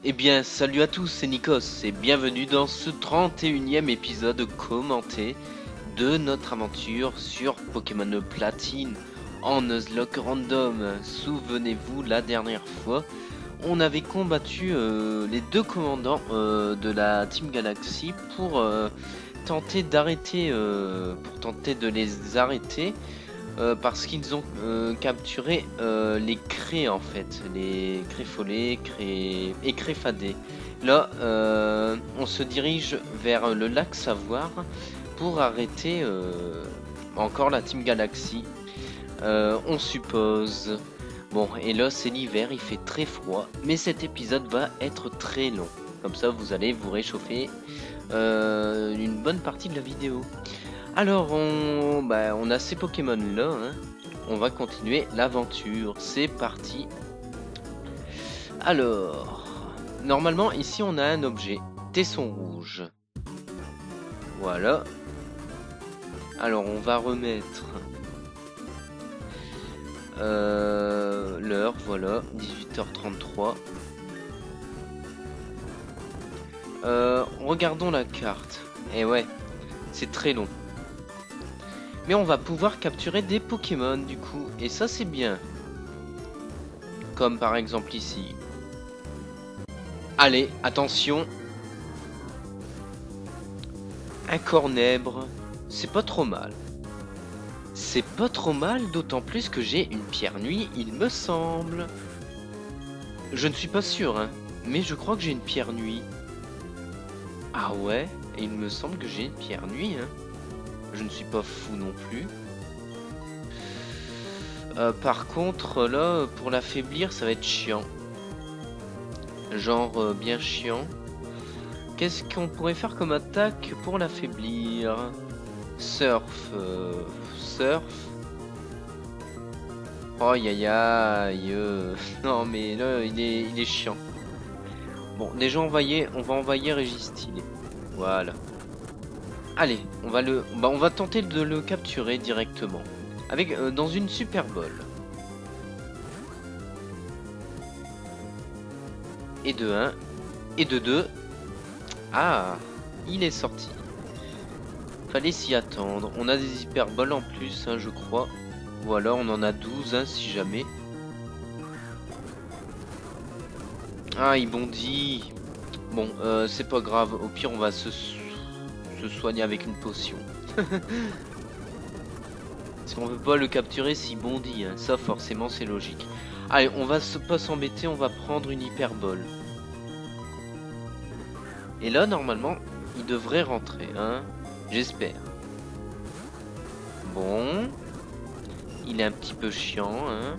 Eh bien, salut à tous, c'est Nikos et bienvenue dans ce 31e épisode commenté de notre aventure sur Pokémon Platine en Nuzlocke Random. Souvenez-vous, la dernière fois, on avait combattu les deux commandants de la Team Galaxy pour tenter de les arrêter. Parce qu'ils ont capturé les craies en fait, les créfolés et créfadés. Là, on se dirige vers le lac Savoir pour arrêter encore la Team Galaxy. On suppose. Bon, et là c'est l'hiver, il fait très froid, mais cet épisode va être très long. Comme ça, vous allez vous réchauffer une bonne partie de la vidéo. Alors, on a ces Pokémon là, hein. On va continuer l'aventure. C'est parti. Alors, normalement, ici on a un objet. Tesson rouge. Voilà. Alors, on va remettre l'heure. Voilà, 18h33. Regardons la carte. Et ouais, c'est très long. Mais on va pouvoir capturer des Pokémon du coup. Et ça c'est bien. Comme par exemple ici. Allez, attention. Un cornèbre. C'est pas trop mal. C'est pas trop mal, d'autant plus que j'ai une pierre nuit, il me semble. Je ne suis pas sûr, hein. Mais je crois que j'ai une pierre nuit. Ah ouais, et il me semble que j'ai une pierre nuit, hein. Je ne suis pas fou non plus. Par contre, là, pour l'affaiblir, ça va être chiant. Genre, bien chiant. Qu'est-ce qu'on pourrait faire comme attaque pour l'affaiblir? Surf. Surf. Oh, aïe aïe. Non, mais là, il est chiant. Bon, déjà, on va envoyer Registyle. Voilà. Allez, on va tenter de le capturer directement. Avec dans une Super Bowl. Et de 1. Et de 2. Ah, il est sorti. Fallait s'y attendre. On a des hyperboles en plus, hein, je crois. Ou alors on en a 12, hein, si jamais. Ah, il bondit. Bon, c'est pas grave. Au pire, on va se soigner avec une potion. Parce qu'on veut pas le capturer s'il bondit, hein. Ça forcément c'est logique. Allez, on va pas s'embêter, on va prendre une hyperbole. Et là normalement il devrait rentrer, hein. J'espère. Bon. Il est un petit peu chiant, hein.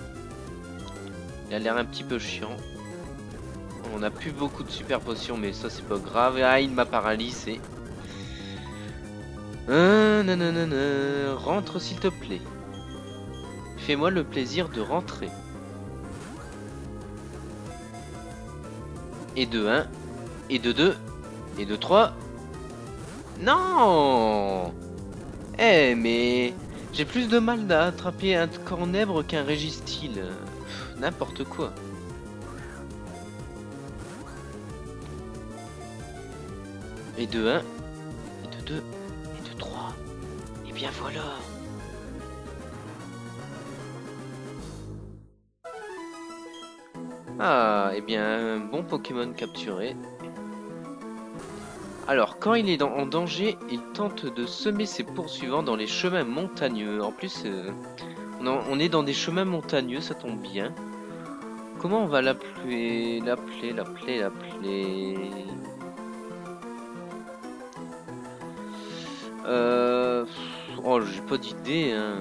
Il a l'air un petit peu chiant. On a plus beaucoup de super potions, mais ça c'est pas grave. Ah, il m'a paralysé. Nanana. Rentre s'il te plaît. Fais-moi le plaisir de rentrer. Et de 1. Et de 2. Et de 3. Non. Eh mais... J'ai plus de mal à attraper un cornèbre qu'un Registyle. N'importe quoi. Et de 1. Et de 2. Et de 3. Et bien voilà. Ah, et bien, bon Pokémon capturé. Alors, quand il est en danger, il tente de semer ses poursuivants dans les chemins montagneux. En plus, on est dans des chemins montagneux, ça tombe bien. Comment on va l'appeler? Oh, j'ai pas d'idée, hein.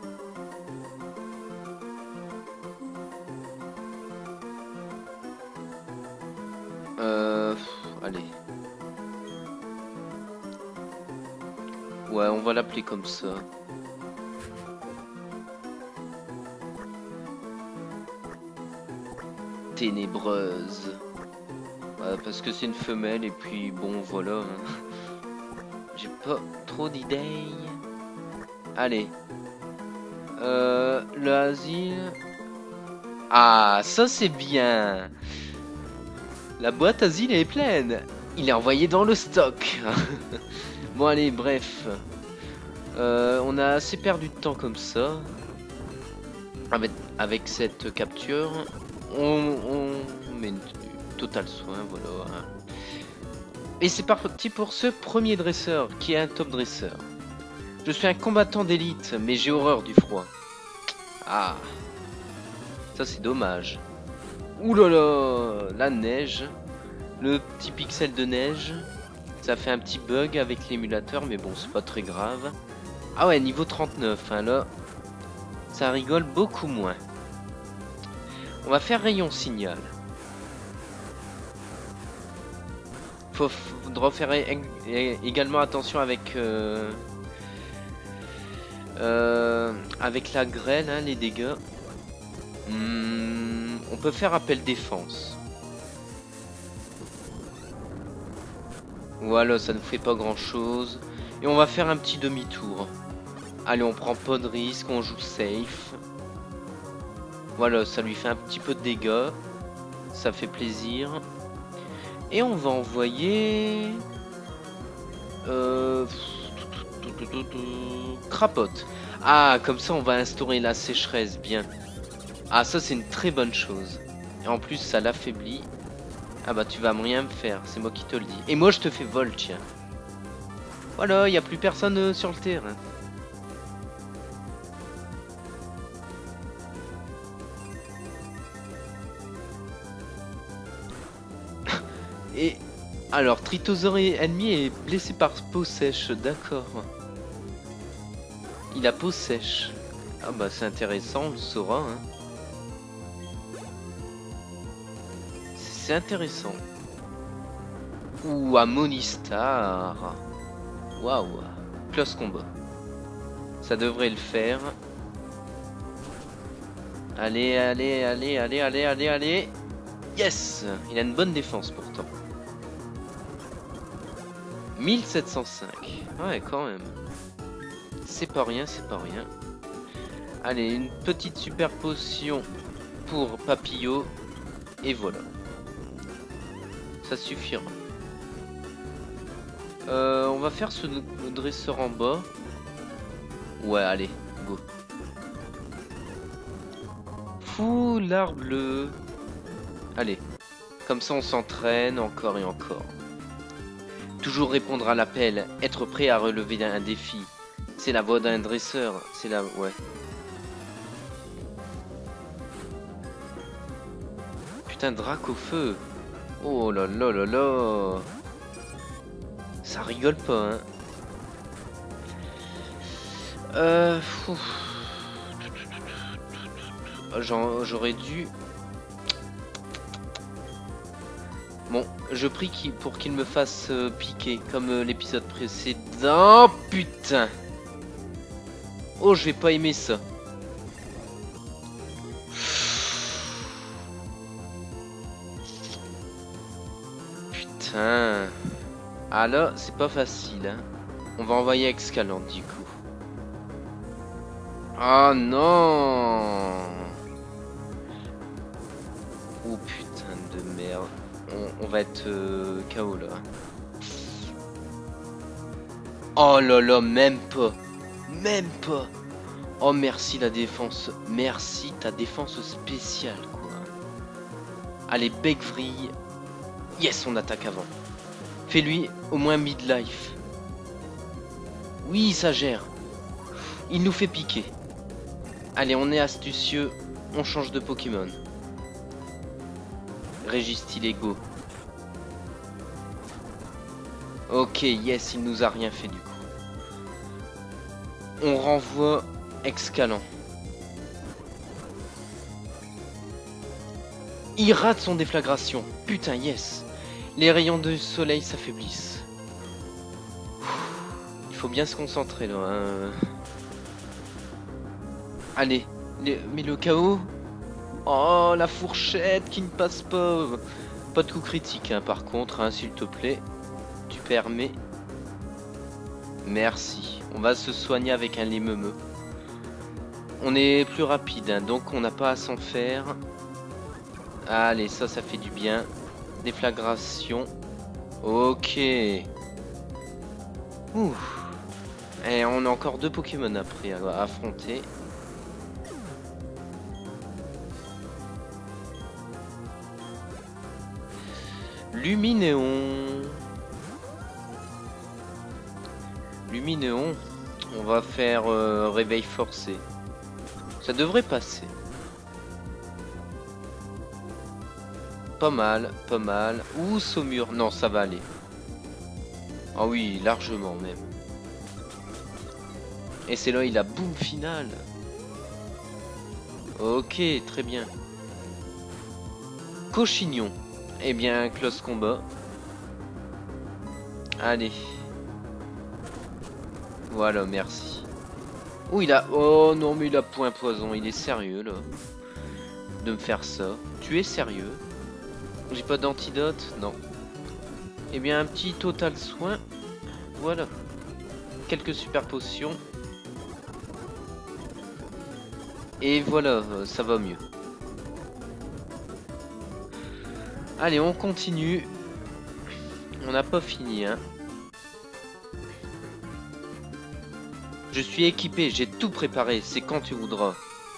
Allez. Ouais, on va l'appeler comme ça. Ténébreuse. Ouais, parce que c'est une femelle et puis bon, voilà. Hein. J'ai pas trop d'idées. Allez. Le asile. Ah, ça c'est bien. La boîte asile est pleine. Il est envoyé dans le stock. Bon allez, bref. On a assez perdu de temps comme ça. Avec cette capture. On met une total soin, voilà. Et c'est parti pour ce premier dresseur, qui est un top dresseur. Je suis un combattant d'élite, mais j'ai horreur du froid. Ah. Ça c'est dommage. Ouh là là, la neige. Le petit pixel de neige. Ça fait un petit bug avec l'émulateur, mais bon, c'est pas très grave. Ah ouais, niveau 39, hein, là. Ça rigole beaucoup moins. On va faire rayon signal. Faudra faire également attention avec la grêle, hein, les dégâts. On peut faire appel défense. Voilà, ça ne fait pas grand chose. Et on va faire un petit demi-tour. Allez, on prend pas de risque, on joue safe. Voilà, ça lui fait un petit peu de dégâts. Ça fait plaisir. Et on va envoyer... Crapote. Ah, comme ça on va instaurer la sécheresse, bien. Ah, ça c'est une très bonne chose. Et en plus ça l'affaiblit. Ah bah tu vas rien me faire, c'est moi qui te le dis. Et moi je te fais vol, tiens. Voilà, il n'y a plus personne sur le terrain. Et alors, Tritosaure ennemi est blessé par peau sèche, d'accord. Il a peau sèche. Ah bah c'est intéressant, on le saura. Hein. C'est intéressant. Ouh, Amonistar. Waouh. Close combat. Ça devrait le faire. Allez, allez, allez, allez, allez, allez, allez. Yes. Il a une bonne défense pourtant. 1705. Ouais, quand même. C'est pas rien, c'est pas rien. Allez, une petite super potion pour Papillot. Et voilà. Ça suffira. On va faire ce dresseur en bas. Ouais, allez, go. Foulard bleu. Allez. Comme ça, on s'entraîne encore et encore. Toujours répondre à l'appel. Être prêt à relever un défi. C'est la voix d'un dresseur. C'est la... Ouais. Putain, Drac au feu. Oh là là là là. Ça rigole pas, hein. J'aurais dû... Bon, je prie pour qu'il me fasse piquer, comme l'épisode précédent. Putain. Oh, je vais pas aimer ça. Putain. Ah là, c'est pas facile, hein. On va envoyer Excalibur, du coup. Oh non. Oh putain de merde. On va être KO là. Oh là là, même pas. Même pas. Oh merci la défense. Merci ta défense spéciale quoi. Allez, bec vrille. Yes, on attaque avant. Fais-lui au moins midlife. Oui, ça gère. Il nous fait piquer. Allez, on est astucieux. On change de Pokémon. Régistylego. Ok, yes, il nous a rien fait du coup. On renvoie Excalibur. Il rate son déflagration. Putain, yes. Les rayons de soleil s'affaiblissent. Il faut bien se concentrer là. Hein. Allez, mais le chaos. Oh, la fourchette qui ne passe pas. Pas de coup critique, hein, par contre, hein, s'il te plaît. Tu permets. Merci. On va se soigner avec un limemeux. On est plus rapide, hein, donc on n'a pas à s'en faire. Allez, ça fait du bien. Déflagration. Ok. Ouh. Et on a encore 2 Pokémon après à affronter. Luminéon. Luminéon. On va faire réveil forcé. Ça devrait passer. Pas mal, pas mal. Ouh, Saumur. Non, ça va aller. Ah oui, largement même. Et c'est là, il a boum final. Ok, très bien. Cochignon. Eh bien, close combat. Allez. Voilà, merci. Oh, il a... Oh non, mais il a point poison. Il est sérieux, là. De me faire ça. Tu es sérieux? J'ai pas d'antidote? Non. Eh bien, un petit total soin. Voilà. Quelques super potions. Et voilà, ça va mieux. Allez, on continue. On n'a pas fini, hein. Je suis équipé, j'ai tout préparé. C'est quand tu voudras.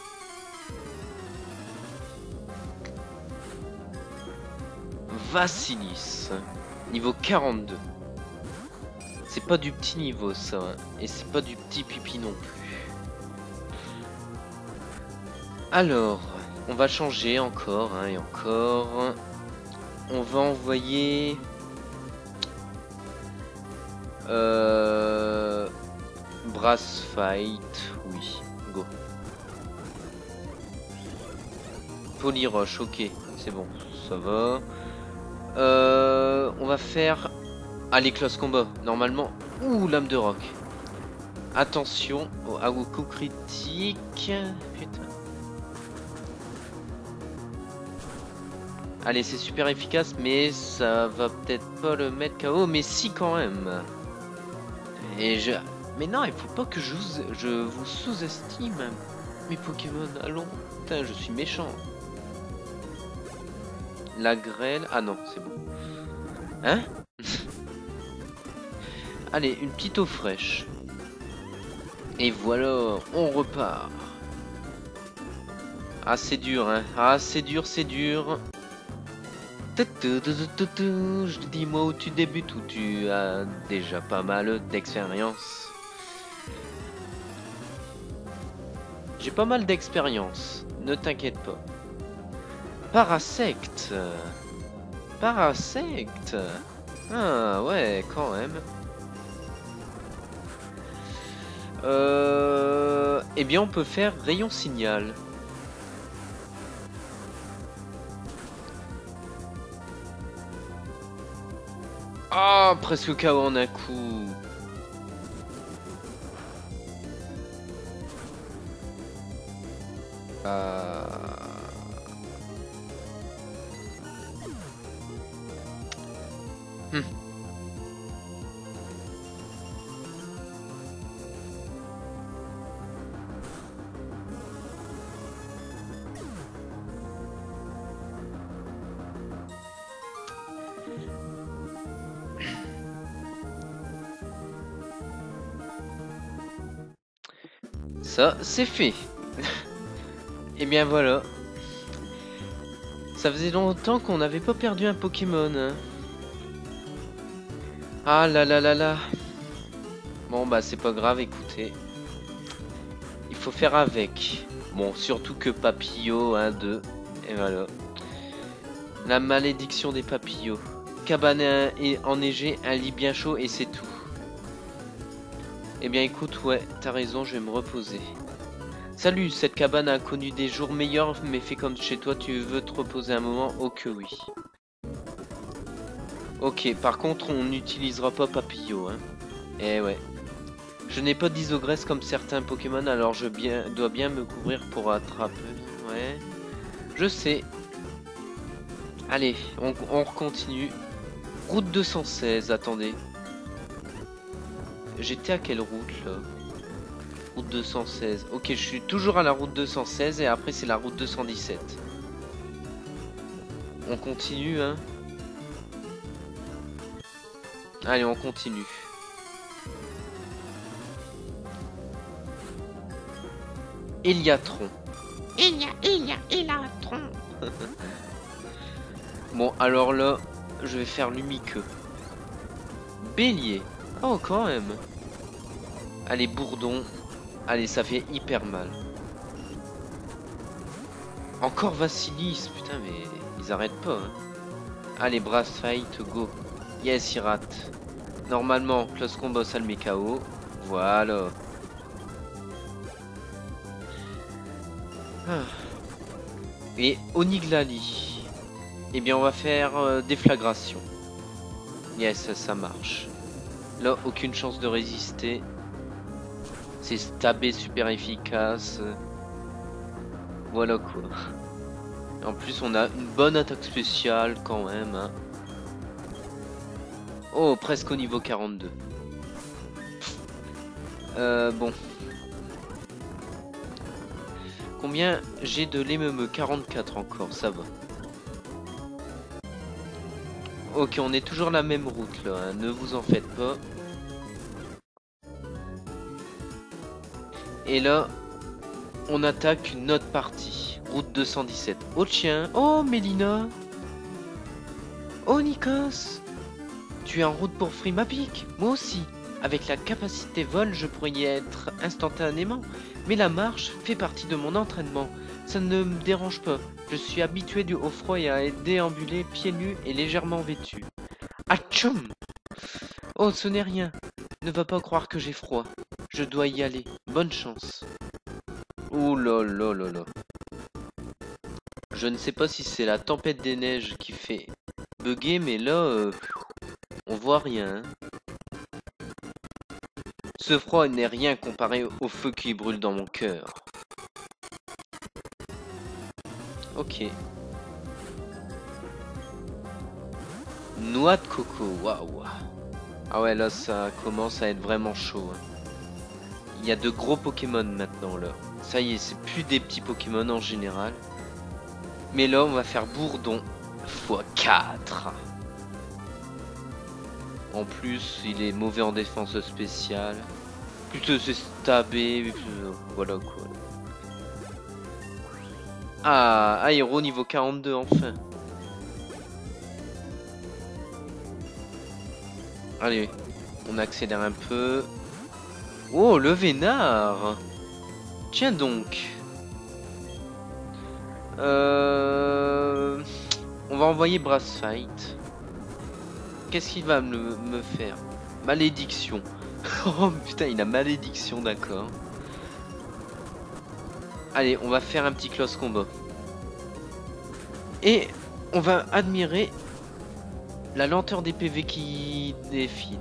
Vassilis. Niveau 42. C'est pas du petit niveau, ça. Hein. Et c'est pas du petit pipi non plus. Alors, on va changer encore, hein, et encore. On va envoyer... Brass Fight, oui, go. Polyroche, ok, c'est bon, ça va. On va faire... Allez, close combat, normalement. Ouh, lame de roc. Attention à vos coups critiques. Putain. Allez, c'est super efficace, mais ça va peut-être pas le mettre KO, mais si quand même. Et je... Mais non, il faut pas que je vous sous-estime. Mes Pokémon, allons. Putain, je suis méchant. La grêle... Ah non, c'est bon. Hein? Allez, une petite eau fraîche. Et voilà, on repart. Ah, c'est dur, hein. Ah, c'est dur, c'est dur. Je te dis, moi, où tu débutes, où tu as déjà pas mal d'expérience. J'ai pas mal d'expérience, ne t'inquiète pas. Parasect. Parasect. Ah ouais, quand même. Eh bien, on peut faire rayon signal. Ah, presque KO en un coup. Ça, c'est fait. Et bien voilà. Ça faisait longtemps qu'on n'avait pas perdu un Pokémon. Hein. Ah là là là là. Bon bah c'est pas grave, écoutez. Il faut faire avec. Bon, surtout que Papillot, 1, 2. Et voilà. La malédiction des papillots. Cabane enneigée, un lit bien chaud et c'est tout. Eh bien écoute, ouais, t'as raison, je vais me reposer. Salut, cette cabane a connu des jours meilleurs, mais fait comme chez toi, tu veux te reposer un moment? Oh que oui. Ok, par contre, on n'utilisera pas Papillot, hein. Eh ouais. Je n'ai pas d'isogresse comme certains Pokémon, alors je dois bien me couvrir pour attraper. Ouais. Je sais. Allez, on continue. Route 216, attendez. J'étais à quelle route là? Route 216. Ok, je suis toujours à la route 216 et après c'est la route 217. On continue, hein. Allez, on continue. Eliatron. Eliatron. Bon, alors là, je vais faire Lumiqueux. Bélier. Oh, quand même. Allez, Bourdon. Allez, ça fait hyper mal. Encore Vassilis. Putain, mais ils arrêtent pas. Hein. Allez, Brass Fight, go. Yes, il rate. Normalement, Close Combo, ça le met KO. Voilà. Ah. Et Oniglali. Eh bien, on va faire déflagration. Yes, ça marche. Là, aucune chance de résister. C'est stabé super efficace. Voilà quoi. En plus, on a une bonne attaque spéciale quand même. Hein. Oh, presque au niveau 42. Bon. Combien j'ai de l'émeumeux? 44 encore, ça va. Ok, on est toujours la même route là, hein, ne vous en faites pas. Et là, on attaque une autre partie. Route 217. Oh tiens, oh Mélina. Oh Nikos. Tu es en route pour Frimapic? Moi aussi. Avec la capacité vol, je pourrais y être instantanément. Mais la marche fait partie de mon entraînement. Ça ne me dérange pas. Je suis habitué du haut froid et à déambuler pieds nus et légèrement vêtu. Atchoum! Oh, ce n'est rien. Ne va pas croire que j'ai froid. Je dois y aller. Bonne chance. Ouh là là là là. Je ne sais pas si c'est la tempête des neiges qui fait bugger, mais là, on voit rien. Hein. Ce froid n'est rien comparé au feu qui brûle dans mon cœur. Ok. Noix de coco, waouh. Ah ouais, là ça commence à être vraiment chaud. Hein. Il y a de gros Pokémon maintenant là. Ça y est, c'est plus des petits Pokémon en général. Mais là, on va faire Bourdon x4. En plus, il est mauvais en défense spéciale. Plutôt c'est stabé, voilà quoi. Ah, aéro niveau 42 enfin. Allez, on accélère un peu. Oh, le vénard. Tiens donc. On va envoyer Brass Fight. Qu'est-ce qu'il va me faire? Malédiction. Oh putain, il a malédiction, d'accord. Allez, on va faire un petit close combat. Et on va admirer la lenteur des PV qui défile.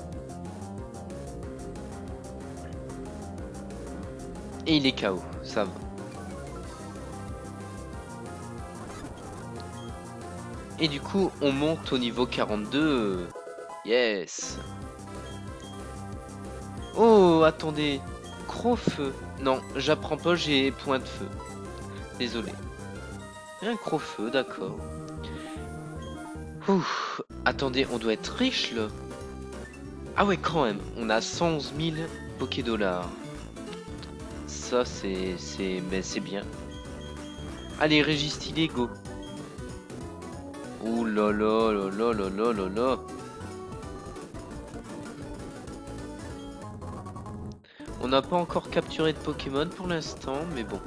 Et il est KO, ça va. Et du coup, on monte au niveau 42. Yes. Oh, attendez. Crofeu. Non, j'apprends pas, j'ai point de feu. Désolé. Un crofeu, d'accord. Ouf. Attendez, on doit être riche là. Ah ouais, quand même. On a 111 000 Pokédollars. Ça, c'est bien. Allez, Régistylé, go. Ouh là là là là là là là là. On n'a pas encore capturé de Pokémon pour l'instant, mais bon.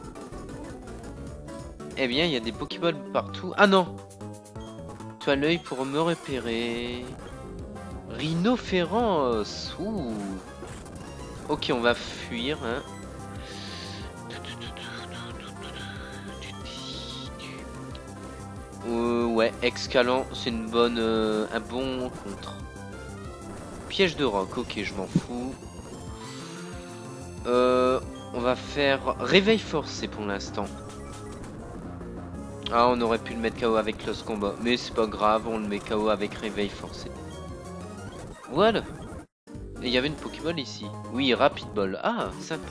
Eh bien, il y a des Pokéballs partout. Ah non! Tu as l'œil pour me repérer. Rhinophéros. Ouh. Ok, on va fuir. Hein. Ouais, Excalant, c'est une bonne, un bon contre. Piège de roc, ok, je m'en fous. On va faire réveil forcé pour l'instant. Ah, on aurait pu le mettre KO avec Close Combat, mais c'est pas grave, on le met KO avec réveil forcé. Voilà. Et il y avait une Pokéball ici. Oui, Rapid Ball. Ah, sympa.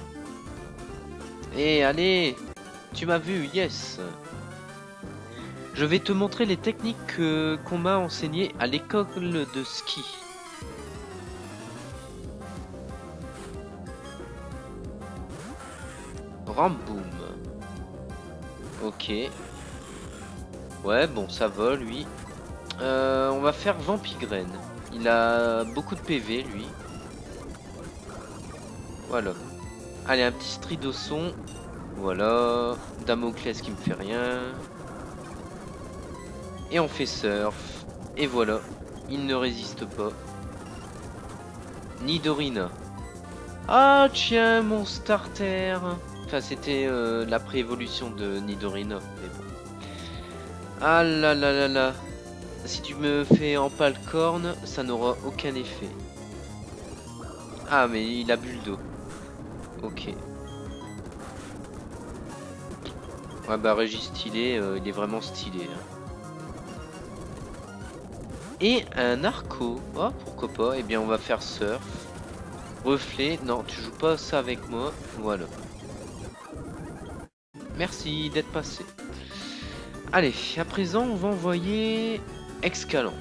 Et allez, tu m'as vu, yes. Je vais te montrer les techniques qu'on m'a enseignées à l'école de ski. Ramboum. Ok. Ouais, bon, ça va, lui. On va faire Vampigraine. Il a beaucoup de PV, lui. Voilà. Allez, un petit Stridosson. Voilà. Damoclès qui me fait rien. Et on fait Surf. Et voilà. Il ne résiste pas. Nidorina. Ah, tiens, mon starter. Enfin, c'était la pré-évolution de Nidorina. Mais bon. Ah là là là là. Si tu me fais Empalcorn, ça n'aura aucun effet. Ah, mais il a Buldo. Ok. Ouais, bah, Régis stylé, il est vraiment stylé. Hein. Et un Arco. Oh, pourquoi pas. Eh bien, on va faire Surf. Reflet. Non, tu joues pas ça avec moi. Voilà. Merci d'être passé. Allez, à présent, on va envoyer Excalant.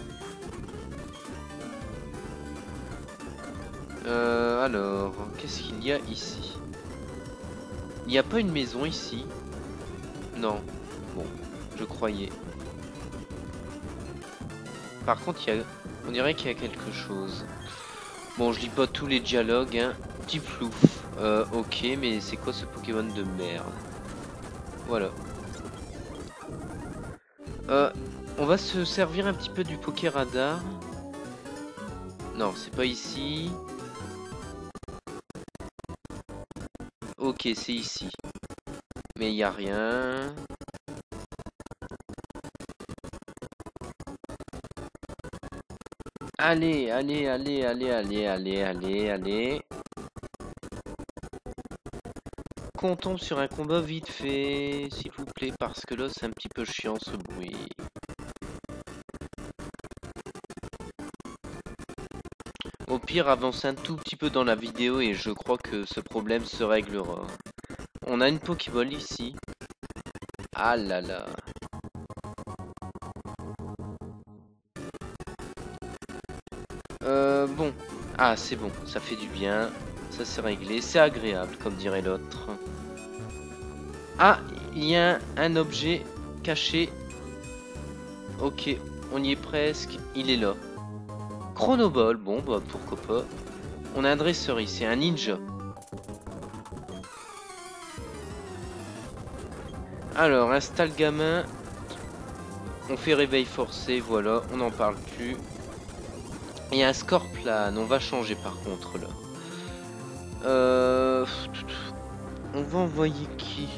Alors, qu'est-ce qu'il y a ici? Il n'y a pas une maison ici? Non. Bon, je croyais. Par contre, on dirait qu'il y a quelque chose. Bon, je lis pas tous les dialogues, hein. Petit plouf. Ok, mais c'est quoi ce Pokémon de merde? Voilà. On va se servir un petit peu du Poké Radar. Non, c'est pas ici. Ok, c'est ici. Mais il n'y a rien. Allez, allez, allez, allez, allez, allez, allez, allez. Qu'on tombe sur un combat vite fait, s'il vous plaît, parce que là, c'est un petit peu chiant ce bruit. Au pire, avance un tout petit peu dans la vidéo et je crois que ce problème se réglera. On a une Pokéball ici. Ah là là. Bon. Ah, c'est bon, ça fait du bien. Ça c'est réglé, c'est agréable, comme dirait l'autre. Ah, il y a un objet caché. Ok, on y est presque. Il est là. Chronoball, bon, bah pourquoi pas. On a un dresseur ici, un ninja. Alors, installe gamin. On fait réveil forcé, voilà, on n'en parle plus. Il y a un Scorpion, on va changer par contre là. On va envoyer qui?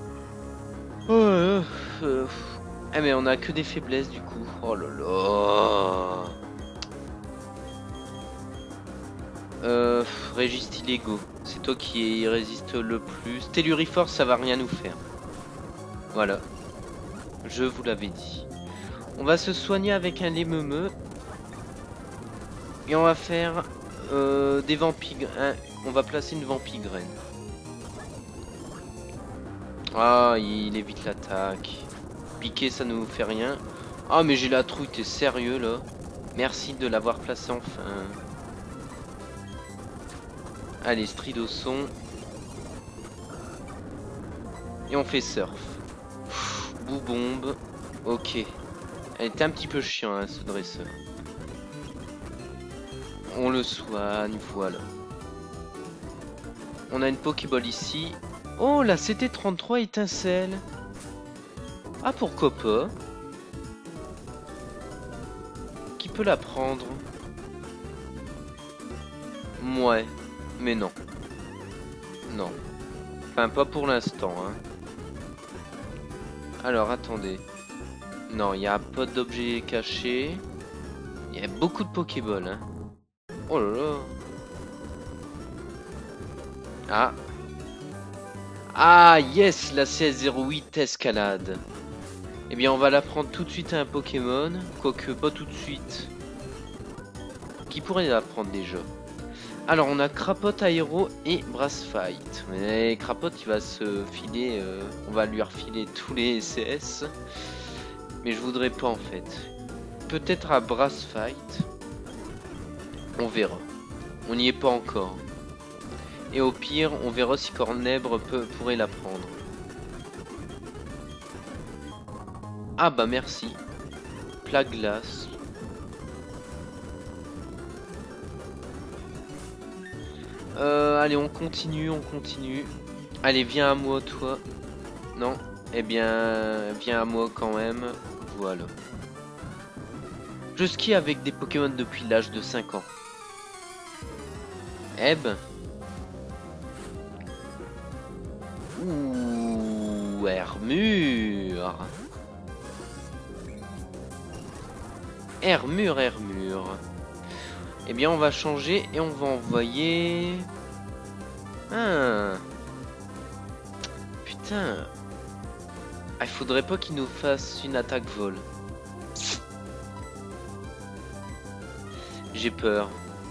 Ah mais on a que des faiblesses du coup. Oh là là. Régis Illego, c'est toi qui résiste le plus. Telluriforce, ça va rien nous faire. Voilà. Je vous l'avais dit. On va se soigner avec un lémemeux. Et on va faire des vampires. On va placer une vampigraine. Ah, il évite l'attaque. Piquer, ça ne nous fait rien. Ah, mais j'ai la trouille, t'es sérieux là? Merci de l'avoir placé enfin. Allez, Stridosson. Et on fait surf. Boubombe. Ok. Elle était un petit peu chiant, hein, ce dresseur. On le soigne, voilà. On a une Pokéball ici. Oh, la CT33 étincelle. Ah, pourquoi pas? Qui peut la prendre? Ouais, mais non. Non. Enfin, pas pour l'instant, hein. Alors, attendez. Non, il n'y a pas d'objet caché. Il y a beaucoup de Pokéball, hein. Oh là là. Ah. Ah, yes, la CS08 escalade. Eh bien, on va la prendre tout de suite à un Pokémon. Quoique, pas tout de suite. Qui pourrait la prendre déjà? Alors, on a Crapote Aéro et Brass Fight. Mais Crapote, il va se filer... on va lui refiler tous les CS. Mais je voudrais pas en fait. Peut-être à Brass Fight. On verra. On n'y est pas encore. Et au pire, on verra si Cornèbre pourrait la prendre. Ah bah merci. Plat glace. Allez, on continue, on continue. Allez, viens à moi, toi. Non. Eh bien, viens à moi quand même. Voilà. Je skie avec des Pokémon depuis l'âge de 5 ans. Eb. Ouh, Hermure. Hermure. Eh bien, on va changer et on va envoyer... Ah. Putain. Ah, il faudrait pas qu'il nous fasse une attaque vol. J'ai peur.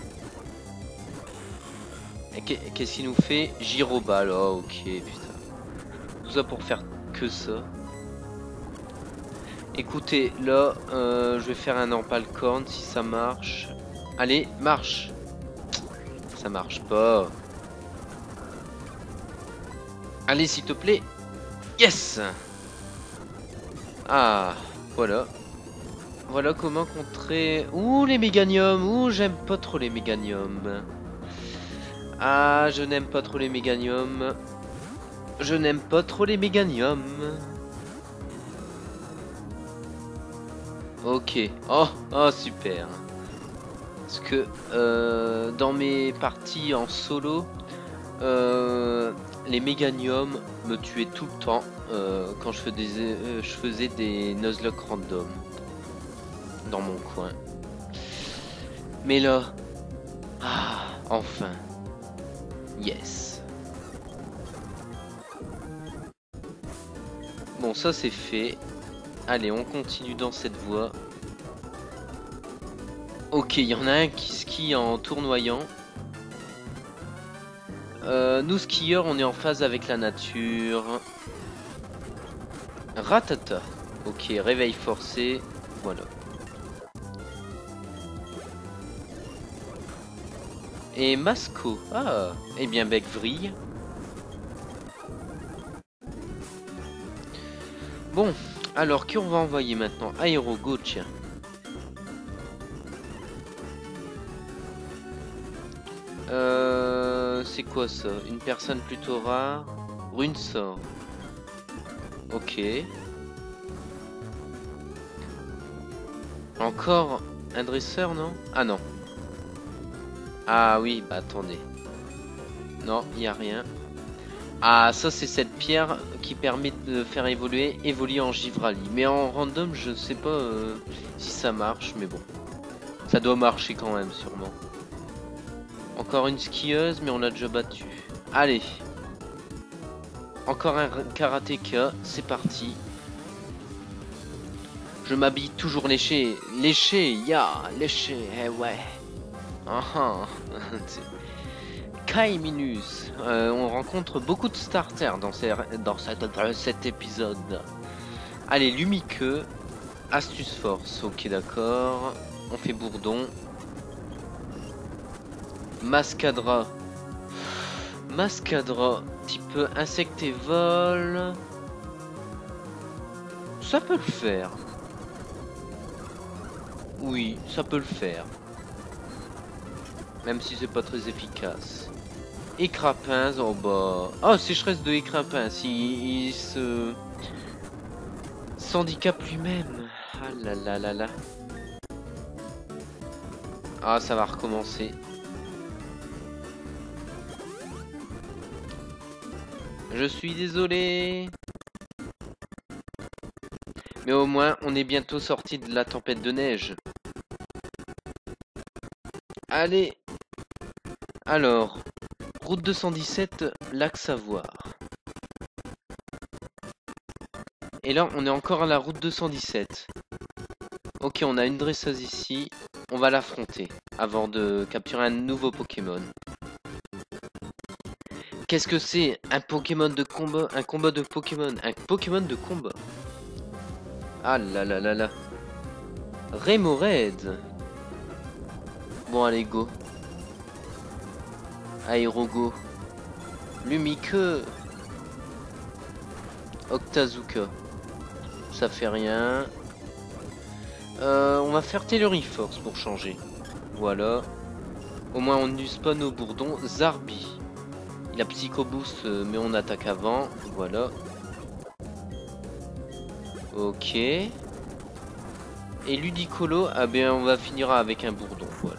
Qu'est-ce qu'il nous fait? Gyroball. Oh, ok, putain. Tout ça pour faire que ça. Écoutez, là, je vais faire un empalcorn si ça marche. Allez, marche. Ça marche pas. Allez, s'il te plaît. Yes. Ah, voilà. Voilà comment contrer... Ouh, les méganiums. Ouh, j'aime pas trop les méganiums. Ah, je n'aime pas trop les méganiums. Je n'aime pas trop les méganiums. Ok. Oh, oh, super. Parce que dans mes parties en solo, les méganiums me tuaient tout le temps quand je faisais des Nuzlocke random dans mon coin. Mais là, ah, enfin, yes. Bon, ça c'est fait. Allez, on continue dans cette voie. Ok, il y en a un qui skie en tournoyant. Nous skieurs, on est en phase avec la nature. Ratata. Ok, réveil forcé. Voilà. Et Masco. Ah, eh bien bec vrille. Bon, alors qui on va envoyer maintenant? Aérogo, tiens. C'est quoi ça? Une personne plutôt rare. Rune sort. Ok. Encore un dresseur, non? Ah non. Ah oui, bah attendez. Non, il n'y a rien. Ah, ça c'est cette pierre qui permet de faire évoluer en Givrali. Mais en random, je sais pas si ça marche, mais bon. Ça doit marcher quand même, sûrement. Encore une skieuse, mais on l'a déjà battu. Allez. Encore un karatéka, c'est parti. Je m'habille toujours léché. Léché, léché, eh ouais. Kaiminus. On rencontre beaucoup de starters dans cet épisode. Allez, Lumiqueux. Astuce force, ok d'accord. On fait bourdon. Mascadra. Mascadra, type insecte et vol. Ça peut le faire. Oui, ça peut le faire. Même si c'est pas très efficace. Écrapins, oh bah... Oh, sécheresse de écrapins, il se... s'handicape lui-même. Ah là là là là. Ah, ça va recommencer. Je suis désolé. Mais au moins, on est bientôt sorti de la tempête de neige. Allez. Alors, route 217, lac Savoir. Et là, on est encore à la route 217. Ok, on a une dresseuse ici. On va l'affronter avant de capturer un nouveau Pokémon. Qu'est-ce que c'est? Un Pokémon de combat? Un combat de Pokémon? Un Pokémon de combat? Ah là là là là. Remoraid. Bon, allez, go. Aerogo. Lumike. Octazuka. Ça fait rien. On va faire Telluriforce pour changer. Voilà. Au moins on nous spawn au bourdon. Zarbi. Il a Psycho Boost mais on attaque avant. Voilà. Ok. Et Ludicolo, ah ben on va finir avec un bourdon. Voilà.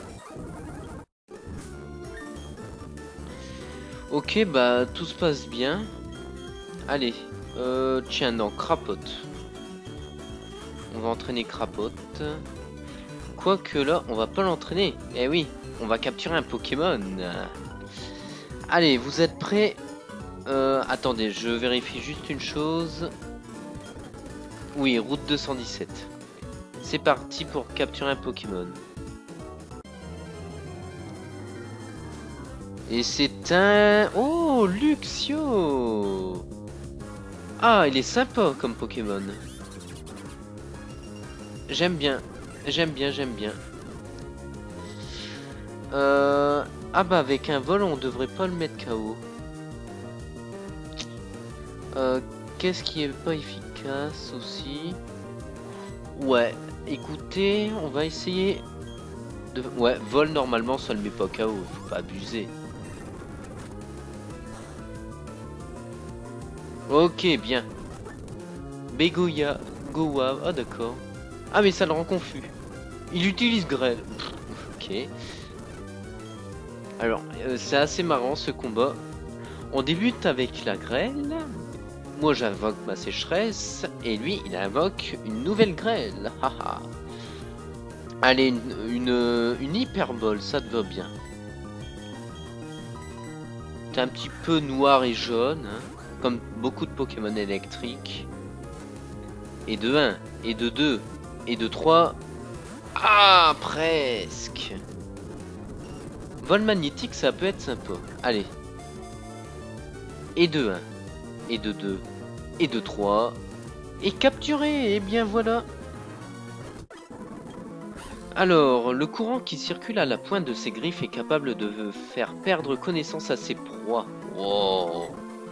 Ok, bah tout se passe bien. Allez. Tiens, non, Crapote. On va entraîner Crapote. Quoique là, on va pas l'entraîner. Eh oui, on va capturer un Pokémon. Allez, vous êtes prêts? Attendez, je vérifie juste une chose. Oui, route 217. C'est parti pour capturer un Pokémon. Et c'est un... Oh, Luxio! Ah, il est sympa comme Pokémon. J'aime bien. J'aime bien, j'aime bien. Ah bah avec un vol, on devrait pas le mettre KO. Qu'est-ce qui est pas efficace aussi? Ouais, écoutez, on va essayer de... Ouais, vol normalement ça le met pas KO, faut pas abuser. Ok, bien. Begoya, Gowa, ah d'accord. Ah mais ça le rend confus. Il utilise grêle. Ok. Alors, c'est assez marrant ce combat. On débute avec la grêle. Moi j'invoque ma sécheresse. Et lui il invoque une nouvelle grêle. Haha. Allez, une hyperbole, ça te va bien. T'es un petit peu noir et jaune, hein, comme beaucoup de Pokémon électriques. Et de 1, et de 2, et de 3. Ah, presque. Vol magnétique, ça peut être sympa. Allez. Et de 1, et de 2, et de 3. Et capturé, et bien voilà. Alors, le courant qui circule à la pointe de ses griffes est capable de faire perdre connaissance à ses proies. Wow.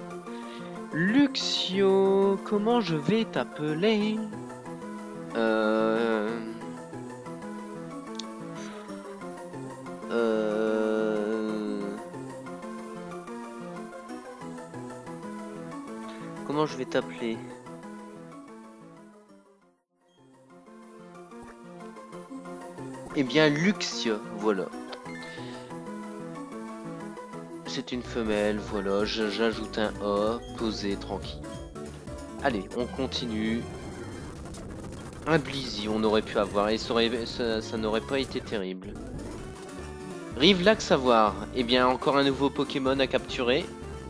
Luxio, comment je vais t'appeler? Euh... Comment je vais t'appeler? Eh bien, Luxia, voilà. C'est une femelle, voilà. J'ajoute un A, posé, tranquille. Allez, on continue. Un Blizzy, on aurait pu avoir, et ça n'aurait pas été terrible. Rivelac savoir. Eh bien, encore un nouveau Pokémon à capturer.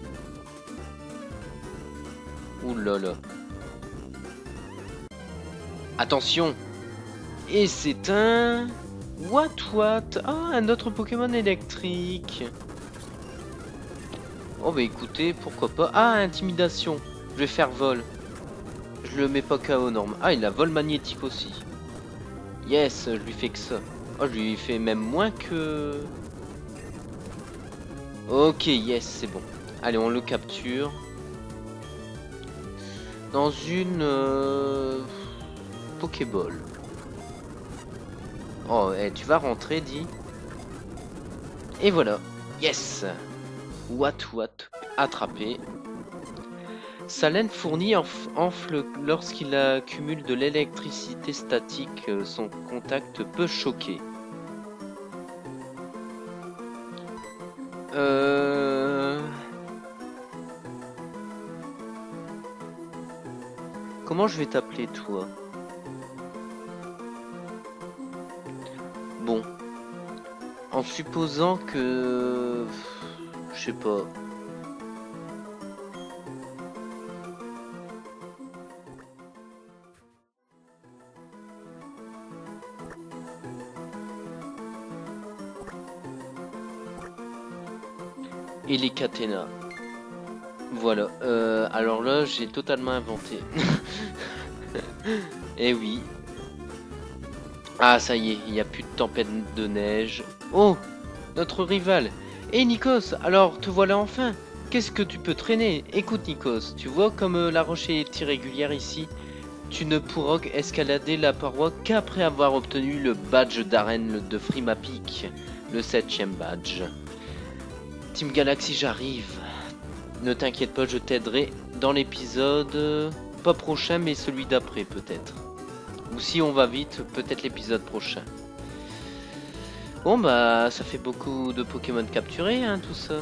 Ouh là là. Attention. Et c'est un... What? Ah, un autre Pokémon électrique. Oh bah écoutez, pourquoi pas. Ah, intimidation. Je vais faire vol. Je le mets pas KO norme. Ah, il a vol magnétique aussi. Yes, je lui fais que ça. Oh, je lui fais même moins que... Ok, yes, c'est bon. Allez, on le capture. Dans une... Pokéball. Oh, tu vas rentrer, dis. Et voilà. Yes. What. Attrapé. Sa laine fournie enfle lorsqu'il accumule de l'électricité statique. Son contact peut choquer. Comment je vais t'appeler, toi? Bon. En supposant que... Je sais pas. Et les Catena. Voilà. Alors là, j'ai totalement inventé. Eh oui. Ah, ça y est, il n'y a plus de tempête de neige. Oh, notre rival. Eh Nikos, alors te voilà enfin. Qu'est-ce que tu peux traîner? Écoute Nikos, tu vois comme la roche est irrégulière ici? Tu ne pourras escalader la paroi qu'après avoir obtenu le badge d'arène de Frimapic, le 7e badge. Team Galaxy, j'arrive. Ne t'inquiète pas, je t'aiderai dans l'épisode, pas prochain, mais celui d'après peut-être. Ou si on va vite, peut-être l'épisode prochain. Bon bah, ça fait beaucoup de Pokémon capturés, hein, tout ça.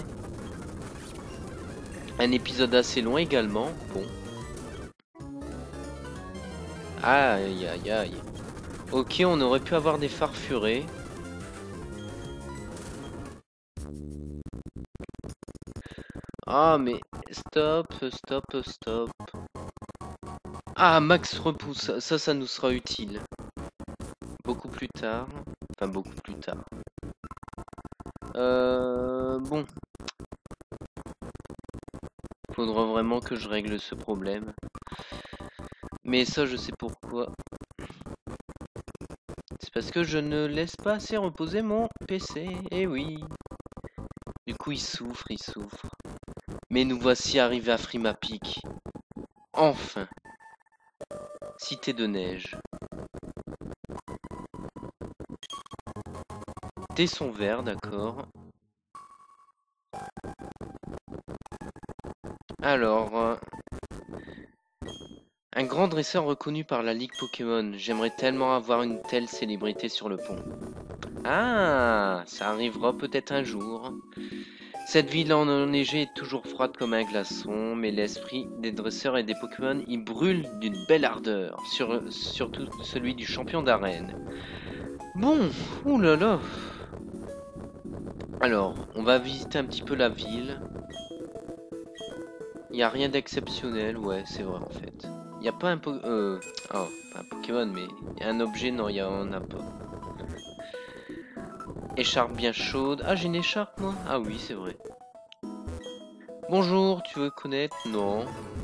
Un épisode assez long également, bon. Aïe aïe aïe. Ok, on aurait pu avoir des farfurés. Ah mais stop, stop, stop. Ah, Max repousse, ça nous sera utile. Beaucoup plus tard. Enfin, beaucoup plus tard. Bon. Faudra vraiment que je règle ce problème. Mais ça, je sais pourquoi. C'est parce que je ne laisse pas assez reposer mon PC. Eh oui. Du coup, il souffre, il souffre. Mais nous voici arrivés à Frimapic. Enfin. Cité de neige. Tesson vert, d'accord. Alors, un grand dresseur reconnu par la Ligue Pokémon. J'aimerais tellement avoir une telle célébrité sur le pont. Ah, ça arrivera peut-être un jour. Cette ville enneigée est toujours froide comme un glaçon, mais l'esprit des dresseurs et des Pokémon y brûle d'une belle ardeur, surtout celui du champion d'arène. Bon, oulala. Alors, on va visiter un petit peu la ville. Il n'y a rien d'exceptionnel, ouais, c'est vrai en fait. Il n'y a pas un oh, pas un Pokémon, mais il y a un objet, non, il y en a pas. Écharpe bien chaude. Ah, j'ai une écharpe, moi? Ah oui, c'est vrai. Bonjour, tu veux connaître? Non.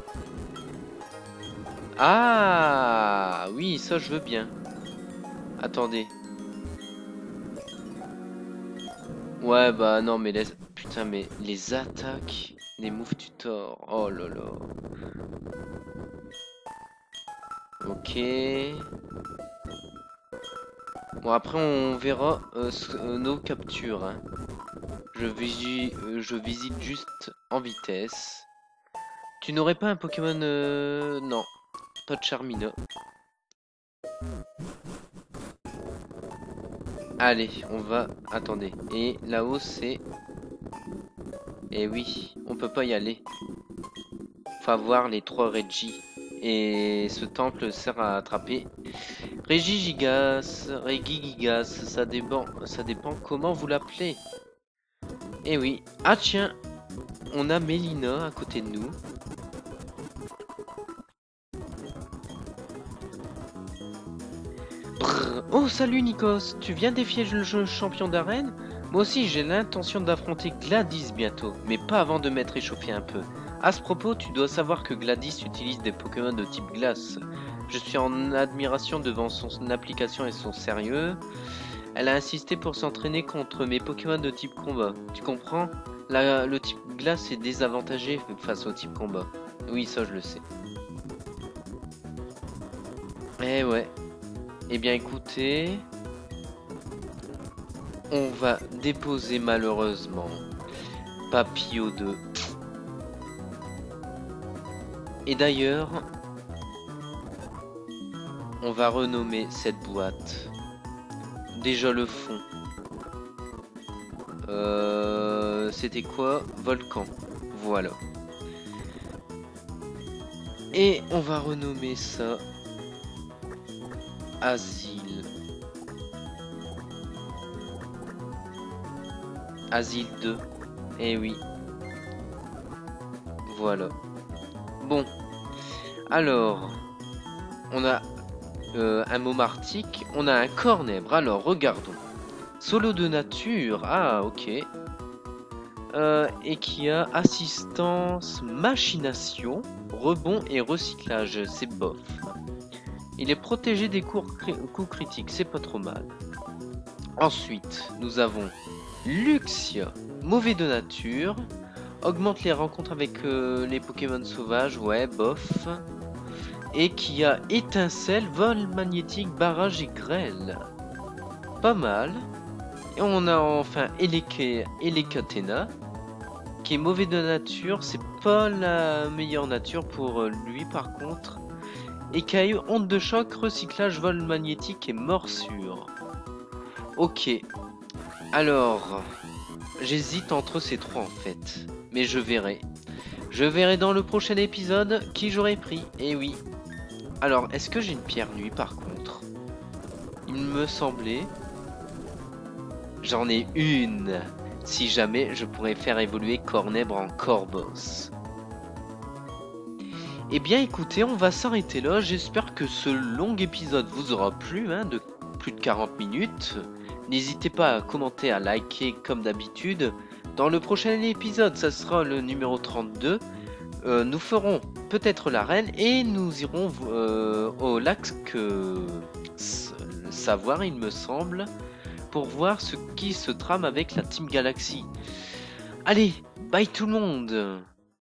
Ah, oui, ça, je veux bien. Attendez. Ouais, bah non, mais les... Putain, mais les attaques, les moves tutor. Oh là là. Ok. Bon, après, on verra nos captures. Hein. Je visite juste en vitesse. Tu n'aurais pas un Pokémon... Non, pas de Charmina. Allez, on va... Attendez. Et là-haut, c'est... Eh oui, on peut pas y aller. Faut avoir les 3 Regis. Et ce temple sert à attraper Regigigas, Regigigas, ça dépend comment vous l'appelez. Eh oui. Ah tiens, on a Mélina à côté de nous. Brrr. Oh salut Nikos, tu viens défier le jeu champion d'arène? Moi aussi j'ai l'intention d'affronter Gladys bientôt, mais pas avant de m'être échauffé un peu. À ce propos, tu dois savoir que Gladys utilise des Pokémon de type glace. Je suis en admiration devant son application et son sérieux. Elle a insisté pour s'entraîner contre mes Pokémon de type combat. Tu comprends? Le type glace est désavantagé face au type combat. Oui, ça je le sais. Eh ouais. Eh bien écoutez, on va déposer malheureusement Papillot 2. Et d'ailleurs, on va renommer cette boîte. Déjà le fond. C'était quoi? Volcan. Voilà. Et on va renommer ça Asile. Asile 2. Eh oui. Voilà. Bon. Alors, on a un Momartique, on a un Cornèbre. Alors, regardons. Solo de nature. Ah, ok. Et qui a assistance, machination, rebond et recyclage. C'est bof. Il est protégé des coups critiques, c'est pas trop mal. Ensuite, nous avons Luxia, mauvais de nature. Augmente les rencontres avec les Pokémon sauvages, ouais, bof. Et qui a étincelle, vol magnétique, barrage et grêle. Pas mal. Et on a enfin Elekatena, qui est mauvais de nature. C'est pas la meilleure nature pour lui par contre. Et qui a eu onde de choc, recyclage, vol magnétique et morsure. Ok. Alors, j'hésite entre ces trois en fait. Mais je verrai. Je verrai dans le prochain épisode qui j'aurais pris. Et oui. Alors, est-ce que j'ai une pierre nuit par contre? Il me semblait. J'en ai une. Si jamais je pourrais faire évoluer Cornèbre en Corboss. Eh bien écoutez, on va s'arrêter là. J'espère que ce long épisode vous aura plu, hein, de plus de 40 minutes. N'hésitez pas à commenter, à liker comme d'habitude. Dans le prochain épisode, ça sera le numéro 32. Nous ferons peut-être l'arène et nous irons au lac Savoir, il me semble, pour voir ce qui se trame avec la Team Galaxy. Allez, bye tout le monde!